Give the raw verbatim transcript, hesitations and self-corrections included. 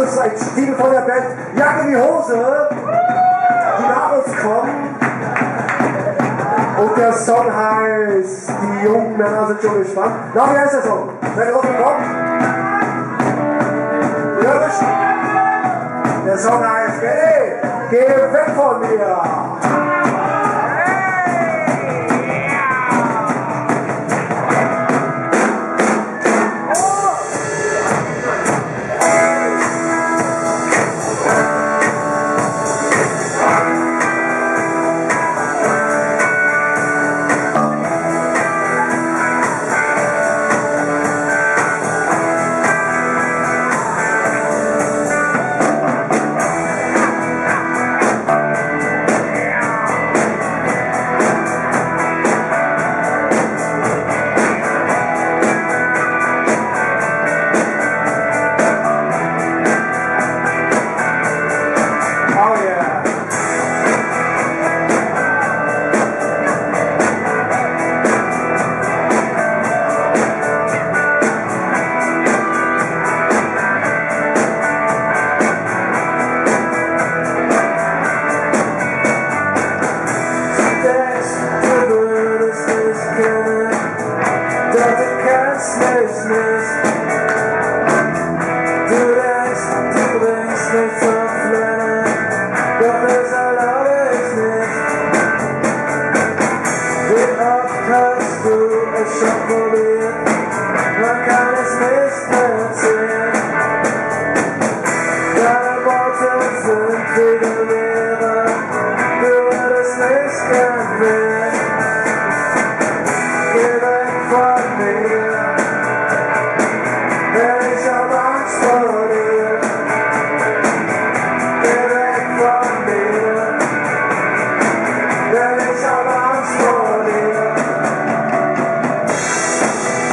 das ist ein Stil von der Band Jacke in die Hose, die nach uns kommen. Und der Song heißt Die jungen Männer sind schon gespannt. Na, wie heißt der Song? Seid ihr drauf gekommen? Ja, bestimmt. Der Song heißt Hey, geh weg von mir. Man kann es nicht erzählen. Deine Worte sind wie Gewehre, du würdest nicht gern wählen. Geh weg von